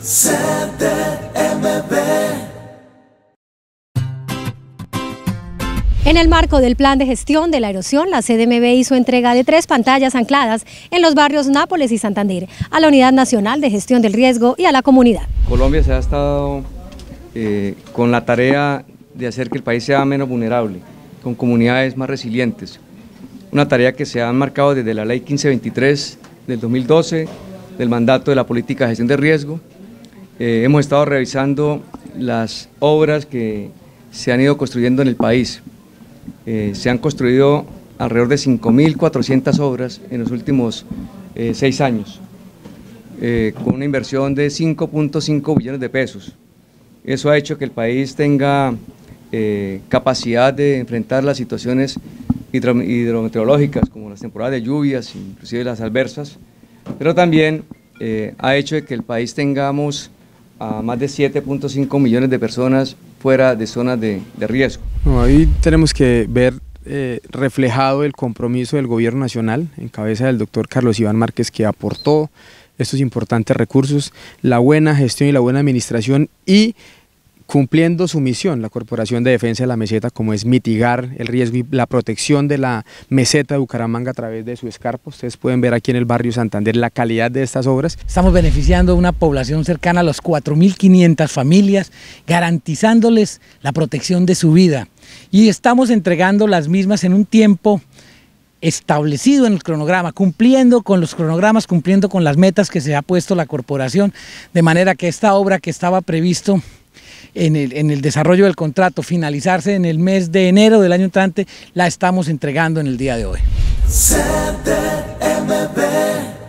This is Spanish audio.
CDMV. En el marco del plan de gestión de la erosión, la CDMV hizo entrega de 3 pantallas ancladas en los barrios Nápoles y Santander a la Unidad Nacional de Gestión del Riesgo y a la comunidad. Colombia se ha estado con la tarea de hacer que el país sea menos vulnerable, con comunidades más resilientes. Una tarea que se ha marcado desde la Ley 1523 del 2012, del mandato de la Política de Gestión de Riesgo. Hemos estado revisando las obras que se han ido construyendo en el país. Se han construido alrededor de 5.400 obras en los últimos 6 años, con una inversión de 5.5 billones de pesos. Eso ha hecho que el país tenga capacidad de enfrentar las situaciones hidrometeorológicas, como las temporadas de lluvias, inclusive las adversas, pero también ha hecho que el país tengamos a más de 7.5 millones de personas fuera de zonas de riesgo. Hoy tenemos que ver reflejado el compromiso del gobierno nacional, en cabeza del doctor Carlos Iván Márquez, que aportó estos importantes recursos, la buena gestión y la buena administración, y cumpliendo su misión, la Corporación de Defensa de la Meseta, como es mitigar el riesgo y la protección de la meseta de Bucaramanga a través de su escarpa. Ustedes pueden ver aquí en el barrio Santander la calidad de estas obras. Estamos beneficiando a una población cercana a los 4.500 familias, garantizándoles la protección de su vida, y estamos entregando las mismas en un tiempo establecido en el cronograma, cumpliendo con los cronogramas, cumpliendo con las metas que se ha puesto la corporación, de manera que esta obra que estaba previsto en el desarrollo del contrato finalizarse en el mes de enero del año entrante, la estamos entregando en el día de hoy. CDMV.